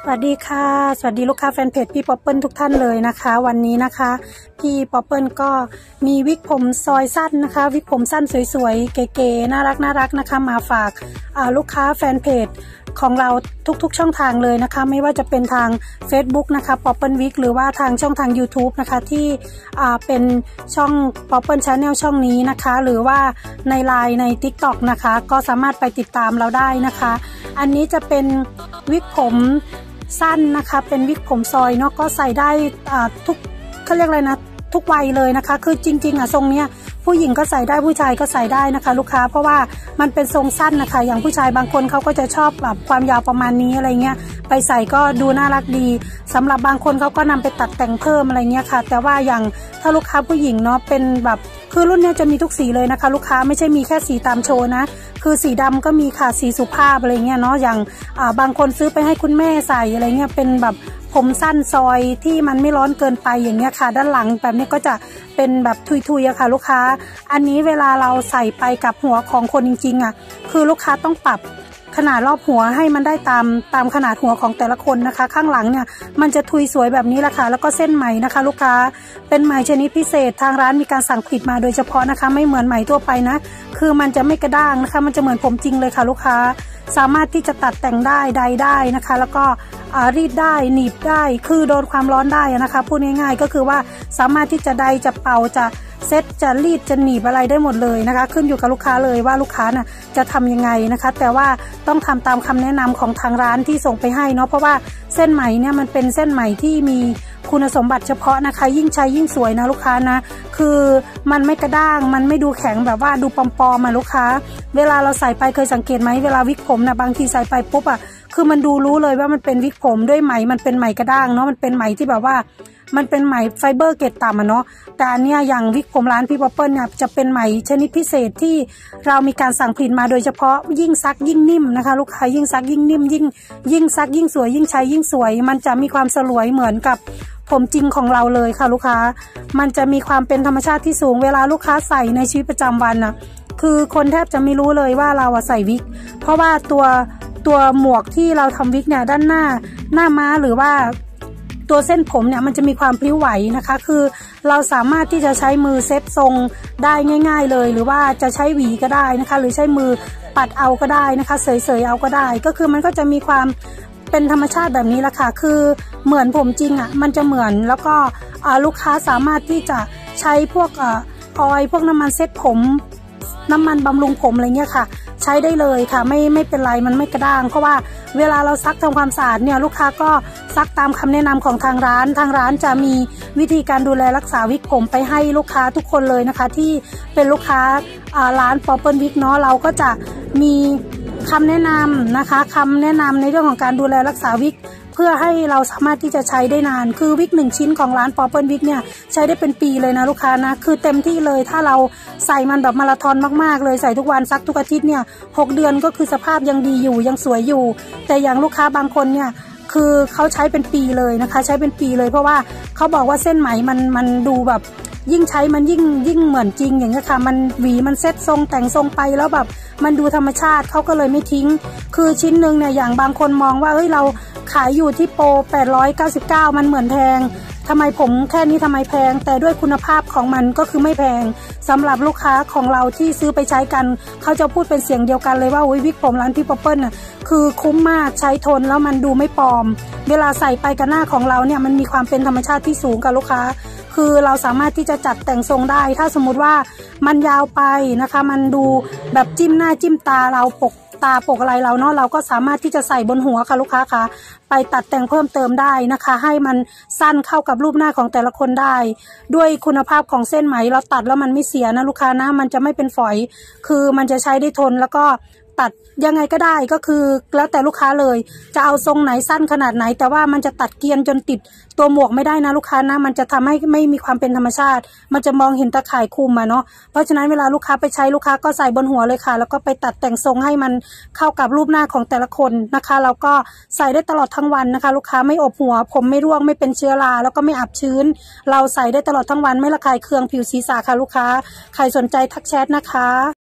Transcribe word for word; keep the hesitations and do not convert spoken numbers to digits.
สวัสดีค่ะสวัสดีลูกค้าแฟนเพจพี่ป๊อปเปิลทุกท่านเลยนะคะวันนี้นะคะพี่ป๊อปเปิลก็มีวิกผมซอยสั้นนะคะวิกผมสั้นสวยๆเก๋ๆน่ารักน่ารักนะคะมาฝากลูกค้าแฟนเพจของเราทุกๆช่องทางเลยนะคะไม่ว่าจะเป็นทาง Facebook นะคะป๊อปเปิลวิกหรือว่าทางช่องทาง YouTube นะคะที่เป็นช่องป๊อปเปิล Channel ช่องนี้นะคะหรือว่าใน ไลน์ ใน ติ๊กต็อก นะคะก็สามารถไปติดตามเราได้นะคะอันนี้จะเป็นวิกผมสั้นนะคะเป็นวิกผมซอยเนาะก็ใส่ได้ทุกเขาเรียกอะไรนะทุกวัยเลยนะคะคือจริงๆอ่ะทรงเนี้ยผู้หญิงก็ใส่ได้ผู้ชายก็ใส่ได้นะคะลูกค้าเพราะว่ามันเป็นทรงสั้นนะคะอย่างผู้ชายบางคนเขาก็จะชอบแบบความยาวประมาณนี้อะไรเงี้ยไปใส่ก็ดูน่ารักดีสำหรับบางคนเขาก็นำไปตัดแต่งเพิ่มอะไรเงี้ยค่ะแต่ว่าอย่างถ้าลูกค้าผู้หญิงเนาะเป็นแบบคือรุ่นนี้จะมีทุกสีเลยนะคะลูกค้าไม่ใช่มีแค่สีตามโชว์นะคือสีดำก็มีค่ะสีสุภาพอะไรเงี้ยเนาะอย่างอ่าบางคนซื้อไปให้คุณแม่ใส่อะไรเงี้ยเป็นแบบผมสั้นซอยที่มันไม่ร้อนเกินไปอย่างเงี้ยค่ะด้านหลังแบบนี้ก็จะเป็นแบบทุยๆอะค่ะลูกค้าอันนี้เวลาเราใส่ไปกับหัวของคนจริงๆอะคือลูกค้าต้องปรับขนาดรอบหัวให้มันได้ตามตามขนาดหัวของแต่ละคนนะคะข้างหลังเนี่ยมันจะทุยสวยแบบนี้แหละค่ะแล้วก็เส้นไหมนะคะลูกค้าเป็นไหมชนิดพิเศษทางร้านมีการสั่งผลิตมาโดยเฉพาะนะคะไม่เหมือนไหมทั่วไปนะคือมันจะไม่กระด้างนะคะมันจะเหมือนผมจริงเลยค่ะลูกค้าสามารถที่จะตัดแต่งได้ใดได้นะคะแล้วก็รีดได้หนีบได้คือโดนความร้อนได้นะคะพูดง่ายๆก็คือว่าสามารถที่จะใดจะเป่าจะเซ็ตจะรีดจะหนีบอะไรได้หมดเลยนะคะขึ้นอยู่กับลูกค้าเลยว่าลูกค้าน่ะจะทำยังไงนะคะแต่ว่าต้องทำตามคำแนะนำของทางร้านที่ส่งไปให้เนาะเพราะว่าเส้นไหมเนี่ยมันเป็นเส้นไหมที่มีคุณสมบัติเฉพาะนะคะยิ่งใช้ยิ่งสวยนะลูกค้านะคือมันไม่กระด้างมันไม่ดูแข็งแบบว่าดูปลอมๆมาลูกค้าเวลาเราใส่ไปเคยสังเกตไหมเวลาวิกผมนะบางทีใส่ไปปุ๊บอ่ะคือมันดูรู้เลยว่ามันเป็นวิกผมด้วยไหมมันเป็นไหมกระด้างเนาะมันเป็นไหมที่แบบว่ามันเป็นไหมไฟเบอร์เกรดต่ำอ่ะเนาะแต่อันเนี้ยอย่างวิกผมร้านพี่ป๊อปเปิลเนี่ยจะเป็นไหมชนิดพิเศษที่เรามีการสั่งผลิตมาโดยเฉพาะยิ่งซักยิ่งนิ่มนะคะลูกค้ายิ่งซักยิ่งนิ่มยิ่งยิ่งซักยิ่งสวยยิ่งใช้ยิ่งสวยมันจะมีความสลวยเหมือนกับผมจริงของเราเลยค่ะลูกค้ามันจะมีความเป็นธรรมชาติที่สูงเวลาลูกค้าใส่ในชีวิตประจำวันน่ะคือคนแทบจะไม่รู้เลยว่าเราใส่วิกเพราะว่าตัวตัวหมวกที่เราทำวิกเนี่ยด้านหน้าหน้าม้าหรือว่าตัวเส้นผมเนี่ยมันจะมีความพลิ้วไหวนะคะคือเราสามารถที่จะใช้มือเซตทรงได้ง่ายๆเลยหรือว่าจะใช้หวีก็ได้นะคะหรือใช้มือปัดเอาก็ได้นะคะเสยๆเอาก็ได้ก็คือมันก็จะมีความเป็นธรรมชาติแบบนี้แหละค่ะคือเหมือนผมจริงอ่ะมันจะเหมือนแล้วก็ลูกค้าสามารถที่จะใช้พวกออยล์พวกน้ำมันเซ็ตผมน้ำมันบำรุงผมอะไรเงี้ยค่ะใช้ได้เลยค่ะไม่ไม่เป็นไรมันไม่กระด้างเพราะว่าเวลาเราซักทำความสะอาดเนี่ยลูกค้าก็ซักตามคำแนะนำของทางร้านทางร้านจะมีวิธีการดูแลรักษาวิกผมไปให้ลูกค้าทุกคนเลยนะคะที่เป็นลูกค้าร้านป๊อปเปิลวิกเนาะเราก็จะมีคำแนะนำนะคะคำแนะนำในเรื่องของการดูแลรักษาวิกเพื่อให้เราสามารถที่จะใช้ได้นานคือวิกหนึ่งชิ้นของร้านป๊อปเปิลวิกเนี่ยใช้ได้เป็นปีเลยนะลูกค้านะคือเต็มที่เลยถ้าเราใส่มันแบบมาราธอนมากๆเลยใส่ทุกวันซักทุกอาทิตย์เนี่ยหกเดือนก็คือสภาพยังดีอยู่ยังสวยอยู่แต่อย่างลูกค้าบางคนเนี่ยคือเขาใช้เป็นปีเลยนะคะใช้เป็นปีเลยเพราะว่าเขาบอกว่าเส้นไหมมันมันดูแบบยิ่งใช้มันยิ่งยิ่งเหมือนจริงอย่างนี้ค่ะมันหวีมันเซ็ตทรงแต่งทรงไปแล้วแบบมันดูธรรมชาติเขาก็เลยไม่ทิ้งคือชิ้นหนึ่งเนี่ยอย่างบางคนมองว่าเฮ้ยเราขายอยู่ที่โปรแปดร้อยเก้าสิบเก้ามันเหมือนแพงทำไมผมแค่นี้ทำไมแพงแต่ด้วยคุณภาพของมันก็คือไม่แพงสำหรับลูกค้าของเราที่ซื้อไปใช้กันเขาจะพูดเป็นเสียงเดียวกันเลยว่าวิกผมร้านพี่ป๊อปเปิลน่ะคือคุ้มมากใช้ทนแล้วมันดูไม่ปลอมเวลาใส่ไปกับหน้าของเราเนี่ยมันมีความเป็นธรรมชาติที่สูงกับลูกค้าคือเราสามารถที่จะจัดแต่งทรงได้ถ้าสมมุติว่ามันยาวไปนะคะมันดูแบบจิ้มหน้าจิ้มตาเราปกตาปกอะไรเราเนาะเราก็สามารถที่จะใส่บนหัวค่ะลูกค้าคะไปตัดแต่งเพิ่มเติมได้นะคะให้มันสั้นเข้ากับรูปหน้าของแต่ละคนได้ด้วยคุณภาพของเส้นไหมเราตัดแล้วมันไม่เสียนะลูกค้านะมันจะไม่เป็นฝอยคือมันจะใช้ได้ทนแล้วก็ตัดยังไงก็ได้ก็คือแล้วแต่ลูกค้าเลยจะเอาทรงไหนสั้นขนาดไหนแต่ว่ามันจะตัดเกรียนจนติดตัวหมวกไม่ได้นะลูกค้านะมันจะทำให้ไม่มีความเป็นธรรมชาติมันจะมองเห็นตะข่ายคลุมอะเนาะเพราะฉะนั้นเวลาลูกค้าไปใช้ลูกค้าก็ใส่บนหัวเลยค่ะแล้วก็ไปตัดแต่งทรงให้มันเข้ากับรูปหน้าของแต่ละคนนะคะแล้วก็ใส่ได้ตลอดทั้งวันนะคะลูกค้าไม่อบหัวผมไม่ร่วงไม่เป็นเชื้อราแล้วก็ไม่อับชื้นเราใส่ได้ตลอดทั้งวันไม่ระคายเคืองผิวศีรษะค่ะลูกค้าใครสนใจทักแชทนะคะ